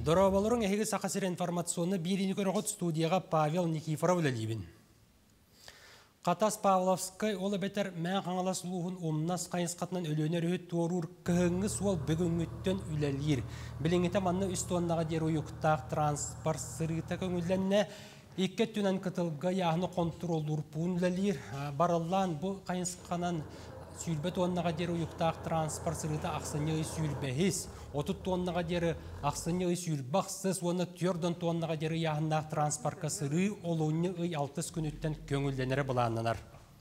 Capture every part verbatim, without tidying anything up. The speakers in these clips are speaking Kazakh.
Доробалырың әйгі сақасыр информационны біріні көріғыт студияға Павел Никифоров ләлейбін. Қатас Павловскай олы бәтер мән қаңалас ұлығын омнас қайынс қатынан өлөнер өт туарур кығыңы суал бүгінгіттен үләлер. Біліңеті манны үст оннаға дер ойықтақ транспорт сырыта көңілденне Икке түнен кытылға яғыны контролдур пуын үләлер. Барылан бұл қайынс қанан сүйілбе тоннаға дері ұйықтақ транспорт сырыта ақсыны сүйілбәхіз. Отут тоннаға дері ақсыны сүйілбақсыз, оны түрден тоннаға дері яғыннақ транспортқа сыры олуыны ұй алтыс күніттен көңілденері бұланынар.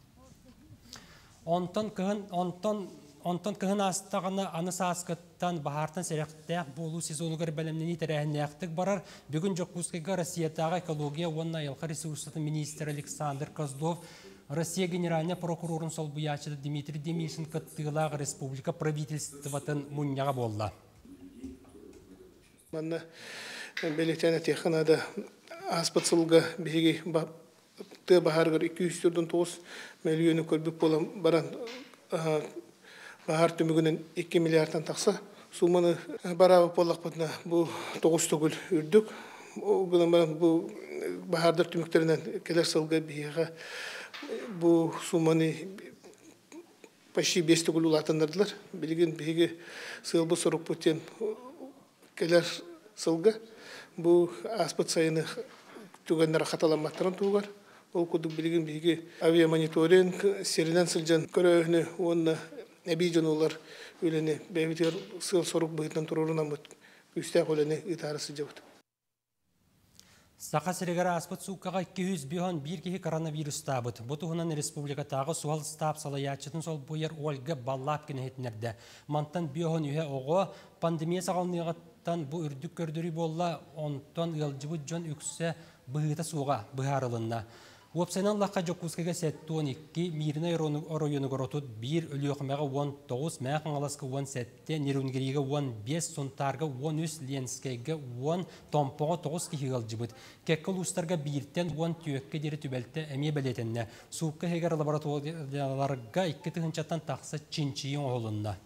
Онтон кығын астағыны аны саскыттан бағартын сәріқтәк болу сезонығыр бәлімнені тәрәхінәқтік барар. Бүгін Жокускайға Россиятаға экология онна елқы ресурсатын министр Александр Козлов Россия генеральный прокурорын сол бұячыды Дмитрий Демишин кыттығылағы республика правительствотын мұнняға болла. Манна белектәне теханада аспатсылға беге ты бағарғыр екі жүз тоғыз миллионы көрбік болам баран бағар түмігінен екі миллиардтан тақса суманы барабы болақ бұтына бұл тоғыз түгіл үрдік. Бұл бағардар түміктерінен келер сылға беге bu sumani почти бес түгіл улатындырдылар. Білген беге сылбы сұрық бұтен келер сылға. Бұл аспыт сайыны түгендері қаталаматтырын туғар. Ол күдік білген беге авиамониторинг, серінен сылжан көрі оны әбейден олар өліне бәйбетер сыл сұрық бұйтын тұрырынан бұт. Үстәк өліне ұйтарысы жауды. Сақа сірегара аспыт суққаға екі жүз бір кеге коронавирус табыд. Бұтығынан республикатағы суал стап салаячытын сол бұйыр Ольга Баллапкин әйтінерді. Мантан биохон үйе оғы пандемия сағалынығаттан бұ үрдік көрдірі болла, онтан ұлжыбыт жон үксе бұғыта суға бұғарылынна. Уапсайнан лаққа Жокускайға сәтті он екі, миріне оройыны көротуд бір өліоқымаға он тоғыз, мәқін аласқы он сәтті, нерунгеріге он бес, сонтарға он үш, ленскайға он, томпоға тоғыз кехігал жібіт. Кәккіл ұстарға бірттен он түйекке дері түбәлті әме бәлетінне. Суыққа хегер лабораторияларға екі түхінчаттан тақсы чинчиын оғылынна.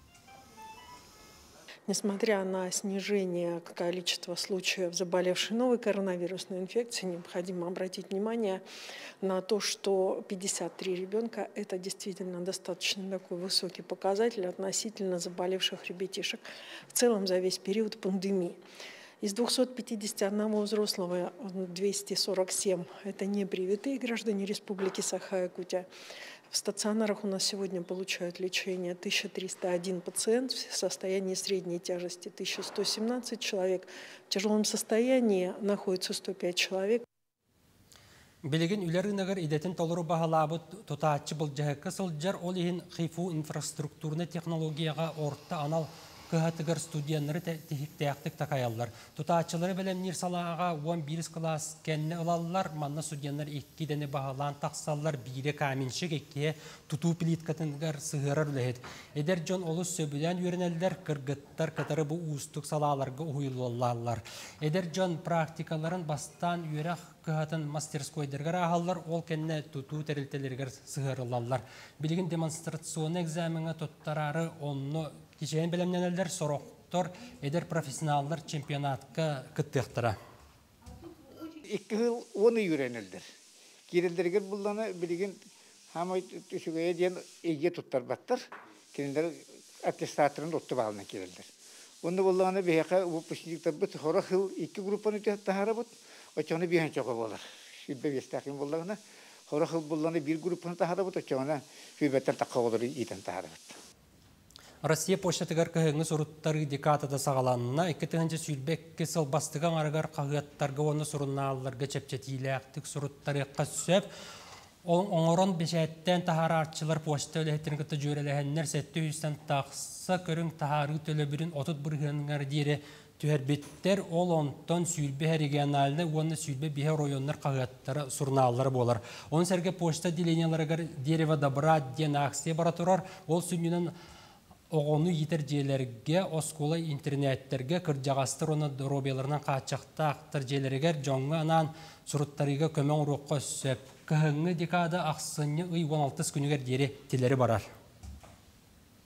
Несмотря на снижение количества случаев заболевшей новой коронавирусной инфекцией, необходимо обратить внимание на то, что пятьдесят три ребенка – это действительно достаточно такой высокий показатель относительно заболевших ребятишек в целом за весь период пандемии. Из двухсот пятидесяти одного взрослого двести сорок семь – это непривитые граждане Республики Саха-Якутия. В стационарах у нас сегодня получают лечение тысяча триста один пациент в состоянии средней тяжести, тысяча сто семнадцать человек. В тяжелом состоянии находится сто пять человек. Билеген үлерінігір идетін толыру бағалабы тұтаатчы бұл жәхікі сылджар ол ең қифу инфраструктурны технологияға орта анал кыһатыгар студияннары тәхиктәяқтық такаяллар. Тұтаатчылары бәлемнер салаға он бір класс кәнні ылаллар, манна студияннар екі дәні бағалан тақсаллар бире каменшік екке тұту плиткатынгар сығырар үләхет. Эдер жон олыс сөбілен үйренелдер кыргыттар катары бұл ұстық салаларға ұйылуаллар. Эдер жон практикаларын бастан үйрақ кыһатын мастерскойдергар ағаллар, ол кәнне тұту тәрілтелергер сығырылалар. Білген демонстрационы экзаменға тұттарары онны кешен білімненелер сороқтор, эдер профессионалдар чемпионатқа кыттықтыра. Екі ғыл оны үйренелдер. Керелдергер бұлданы білген хамай түсігеге дейін еге тұттар баттар. Керелдер аттестаторын ұтты бағылына керелдер. Оны бұлданы бейеқа ұпышындықтар бұт, қора ғыл екі группаны тахара бұт, очаны бейен чоға болар. Шүлбе бестақын бұлдағына, қора ғыл бұлданы бір группаны тахара бұт, очаны шүлбеттен таққа олары етен тахара бұт. Россия почтатыгар кыһыңы соруттары декатада сағаланына, екі тыгынчы сүйілбекке сыл бастыған арығар қағыттарға оны сұрынналарға чепчетиләқтік соруттары қасөп, оңырон бешәттен тахар артчылар почта өләхеттен күтті жөреләхеннер сәтті үйістен тақсы көрің тахары төлі бірін отыт бұрғынғар дейірі түхәрбеттер ол онтон сүйілбе регионалны, оны сүйілбе бе районлар қағыттары сұрналары болар. Он сәрге почта деленияларығар дерева добра ден ақсия бара тұрар, ол сүнінен оғыны етер жерлерге, осколы интернеттерге, кіржағастыр оны робияларынан қачақта ақтыр жерлергер жоңғы анан сұруттарыға көмен ұрыққа сөп. Кіхіңі декада ақсыны үй он алты күнігер дері телері барар.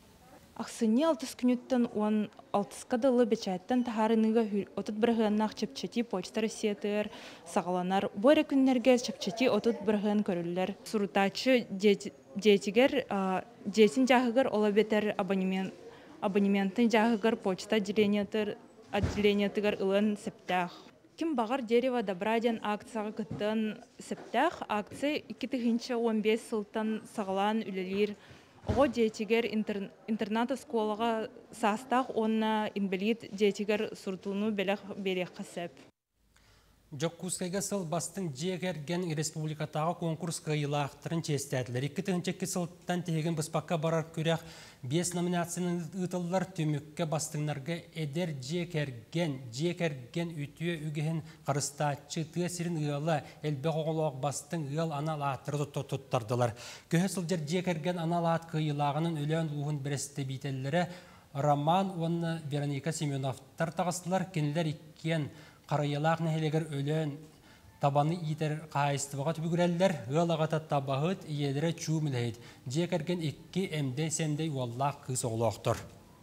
Ақсыне алтыс күнеттен он алтыска дылы бечайттан тахарыныга отут бірғаннақ чепчети почта Россиятыр сағаланар. Бойра күннерге чепчети отут бірған көрілер. Сурутачы детигер, детин жағығыр ола бетер абонементтен жағығыр почта отделениятығыр ылын септақ. Ким бағар дерево добраден акцияға күттін септақ. Акция эки миң он беш сылтан сағалан үлелер. Оғы детигер интерната сколаға састақ онна инвалид детигер суртуну белек берек қасып. Жоккускайга сыл бастың жегерген республикатағы конкурс кайылақтырын честәділер. Екі түгіншекке сылттан тегін бұспаққа барар көрек бес номинацияның ұтылылар төмікке бастыңларға әдер жекерген, жекерген үтіе үгіхін қарыстатчы түйесірін ұялы әлбек оғылуақ бастың ұял анал аттырды тұттардылар. Көе сылжер жекерген анал ат кайылағының өлен ұғын біресті бейтелері Роман онны Вероника Семеновтар тағыстылар кенілер иккен Қарайылақ нәхелегер өлен табаны итер қайыстываға түбігірәлілер ғылағата табағыт иелері чумілейд. Жекерген икки әмде сәмдей уаллақ қыз оғылуқтыр.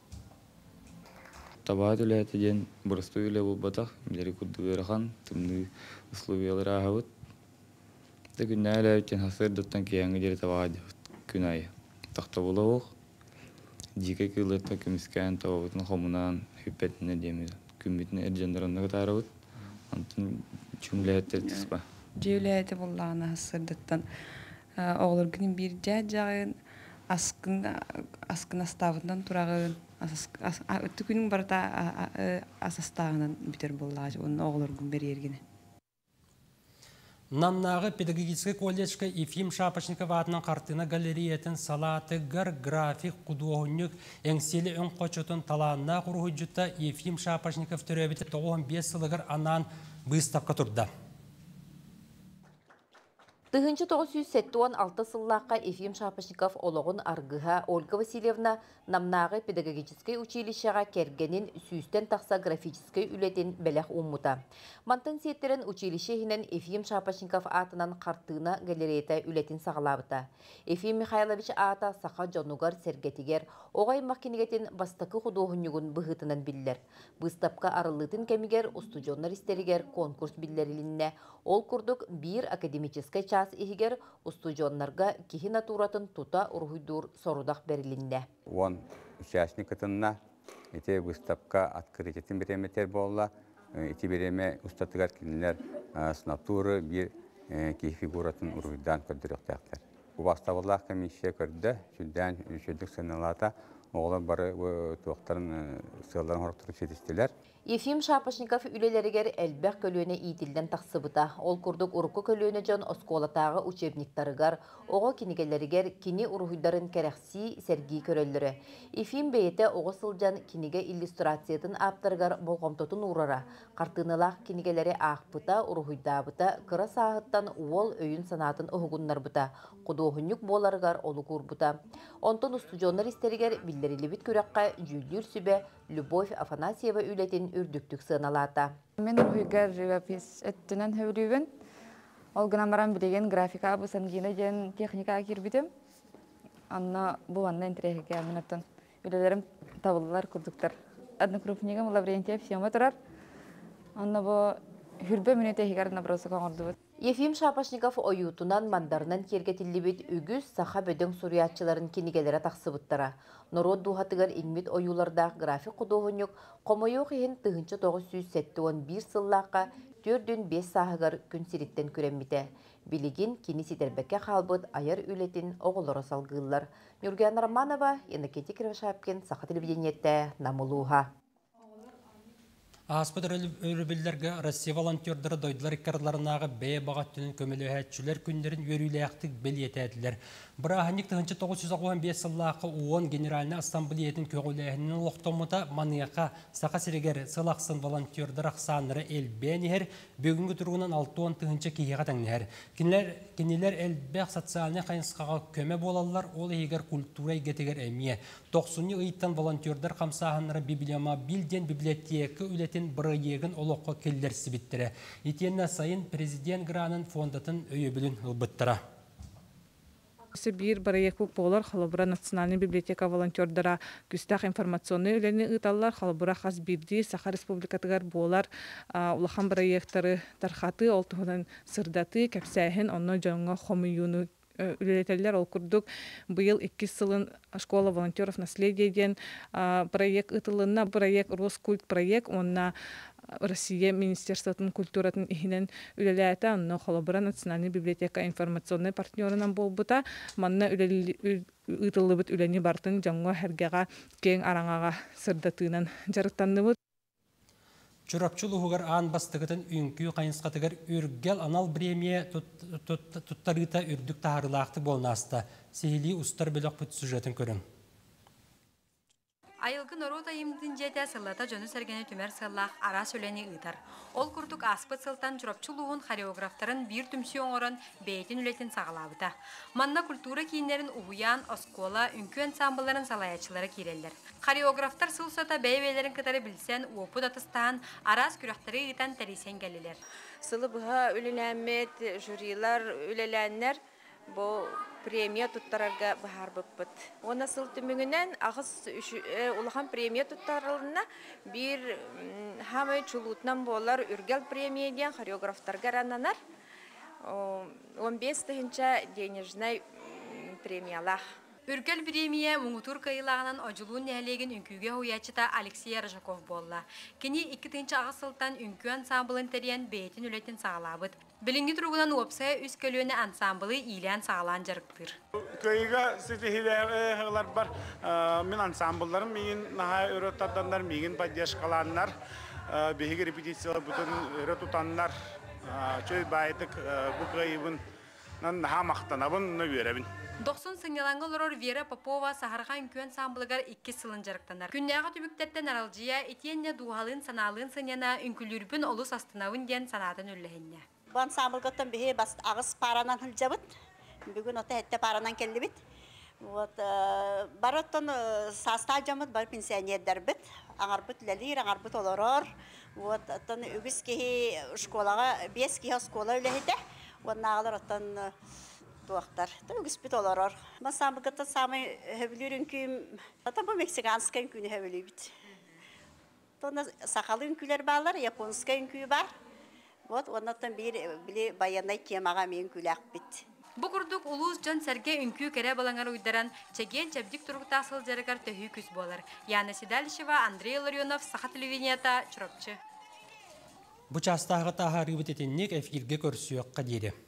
Табағыт өләті ден бұрысты өлі бұл батақ, білері күрді веріған, түмді ұсловиялар ағауыт. Да күнне әлі өткен хасыр дұттан кейіңі дері табағыт күн айы. Тақта болу оқ, жеке көлетті күміскән табағытын қомынан хүппетіне демеді. Күмбетіне әржандарында ғытарауыт. Антын чүмләйттер тұспа. Жеуләйті болағына хасырдыттан. Оғылыр күнін бір жәд жағын асқын астағынан тұрағын. Өтті күнің барыта асастағынан бүтер болағы. Оның оғылыр күн бер ергені. Намнағы педагогический колледжка Ефим Шапошников атынан қартына галереятын салатыгар график құдуғынық әңселі үн қочытын таланына құрғы жүтті Ефим Шапошников түрәбеті тоғын бес сылығыр анан бұйыстапқа тұрды. тысяча девятьсот сексен алты сыллаққа Ефим Шапошников олығын арғыға Ольга Васильевна намнағы педагогический училищаға кергенін сүйістен тақса графический үлетін бәләқ ұммыта. Мантын сеттерін училищехінен Ефим Шапошников атынан қартына галереята үлетін сағалабыта. Ефим Михайлович ата сақа жонугар сергетігер, оғай мақкенегетін бастақы құдуғынығын бұғытынан білдер. Бұстапқа арылытын кәмігер, устудионар истерігер конкурс білдерілінне. Ол күрдік бір академический час ихигер устудионнарға кихи натуратын тута ургуйдур сорудақ берілінне. Он участник атынна, эти выставка открытиятын береметер болла, эти береме устатыгар кинилер с натуры bir кихи фигуратын ургуйдан көрдіріқтәқтер. Bu vastavallах комиссия көрді, жүлден үшілдік сыналата оғылар бары туақтарын сығыларын хорықтырып жетістілер. Ефим Шапошников үлелерігер әлбәқ көлөне итілден тақсыбыта. Ол күрдік ұрықы көлөне жон осколатағы учебниктарыгар, оғы кинигелерігер кини ұрғыдарын кәрәқси сәргі көрелері. Ефим бейеті оғы сылжан киниге иллюстрациятын аптарыгар болғамтотын ұрара. Қартынылақ кинигелері ақпыта, ұрғыдабыта, қыра сағыттан уол өйін санатын ұғығынлар бұта. Құдуғынюк боларыгар олы көрбұта. Онтын устудионар истерігер білдерілі біт көрәққа жүлдір сүбе Любовь Афанасьева үлетін үрдіктік сыналата. Мен ұрғыгар живопис өттінен хөвілуін. Ол гынамаран білеген графика бұсан гені ден техникаға кербідім. Анна бұл анна интерегеге әмінаттан. Үлелерім табылылар күрдіктер. Адны крупнигам Лаврентьев съема тұрар. Анна бұл хүрбе мүне техикарына бұрысы қоңырды бұд. Ефим Шапошников оютунан мандарынан кергетілі бет үгіз саха бөдің суриятчыларын кенигелері тақсыбыттара. Нород дұғатығар инмит оюлардақ график құдуғынюк қомойуқ ехін тысяча девятьсот сексен bir сыллаққа төрден бес сағығар күн сириттен көреммите. Билигин кини сидербекке қалбыт айар үлетін оғылары салғылар. Нюргиян Романова, Енакети Кривошапкин, Саха телевидениетте Намылуға. Аспыдыр өрібілдерге Россия волонтердері дойдылар иккарларынағы бәе бағаттының көмелі әтшілер күндерін өрілі белиеті әділер. Бірағанник тысяча девятьсот тоқсан бес сыллақы ООН Генеральный Ассамблеятын көгіләхінің лоқтомыта манияқа сақа сірегер сылақсын волонтердер ақсаныры әлбәнігер бөгінгі тұрғынан алты он тысяча кейеға тәңнігер. Кенелер әлбәқ социалны қайынсқаға көме болалар, ол егер культура егетегер әмие. тоқсанны ұйттан волонтердер қамсағаныры библиома билден библиотека үлетін бір егін олыққа келдер сібіттірі. Етенна сайын президент гранын фондатын өйебілін ұлбыттыра. Бир проект болар Халабура национальный библиотека волонтердара күстах информационный үлени ыталлар Халабура хас бирди Саха республикатыгар болар улахан проекттары тархаты олтугунан сырдаты кәпсәһен онно жоңго хомуюну үлелетелер ол курдук быйыл икки сылын школа волонтеров наследие ден проект ытылына проект Роскульт проект онна Россия Министерствотын культуратын ихинен үлеләті онно Халабура национальный библиотека информационный партнерынан болбута манна ытылыбыт үлени бартын жоңго хәргеға кең араңаға сырдатыынан жарыктанныбыт. Чурапчулугар ан бастыгытын үңкүү кайынскатыгар үргел анал премия туттарыта үрдүк таарылаакты болнаста. Сихили устар бөлөк бүт сюжетін көрің. Айылгы норота имдин жете сыллата жөні сәргені түмер сыллақ ара сөлені ұйтар. Ол күрдік аспыт сылтан чурапчулуғын хореографтарын бір түмсі оңырын бейтін үлетін сағалабыта. Манна культура кейіндерін уғуян, оскола, үнкі ансамбларын салаячылары кейлелдер. Хореографтар сылсата бәйбейлерін кытары білсен, уопу датыстан, арас күрақтары үйретен тәресен кәлілер. Сылы бұға үліләмет, жюрилар, үліләннер, бұл премия туттарарга бахар быппыт. Оны сыл түмігінен ағыз улахан премия туттарылына бір хамай чулутнан болар үргел премия ден хореографтарға рананар. он бес тыгынча денежнай премиялах. Үргел премия Муңутур кайылағынан ожылуын нәлеген үнкүйге хуячыта Алексей Рожаков болла. Кені икки тыгынча ағысылтан үнкі ансамблын тәрен бейтін үлетін сағалабыд. Білінгі тұрғынан опсая үз көлөні ансамблы илен сағалан жарықтыр. Көйіға сетихилер бар. Мен ансамбларым мейін наға өрөттардандар, мейін поддержкаландар, бейгі репетициялар бүтін өрі тұтандар, чөй байтық бұл көйібін наға мақтанабын өйеребін. Доқсын сыңнелаңғы лорор Вера Попова сахарға үнкі ансамблыгар икки сылын жарықтанар. Күннәға түбіктеттен аралжия етенне дуғалын саналын сынена үнкілүрбін олыс астынауын ден санатын өлләхенне. Бұл ансамблгаттан бейе ағыз паранан хылжабыт. Бүгін ота әтті паранан келді бит. Бараттан саста жамыд бар пенсионердер бит. Аңар бұт ләлер, аңар бұт олорор. Үгіз кейі школаға, бес кейі школа өләхеті. Оннағалар оттан туақтар. Үгіз бұт олорор. Бұл ансамблгаттан самай хөбілер үнкүйім. Ата бұл мексиканска үнкүйіні хөбілі бит. Сақалы үнкүйлер балар, японска үнкүй бар. Вот, оннаттан бір біле баянай кемаға мен күләк бит. Бұ күрдік ұлыз жан сәрге үнкі кәрі балаңар ұйдаран чәген чәбдік тұрғыта асыл жарығар төхі күз болар. Яна Седалишева, Андрей Ларионов, Саха телевиденията, Чурапчы. Бұ частағы тағы рыбыт етеннек әфирге көрсіуік қадері.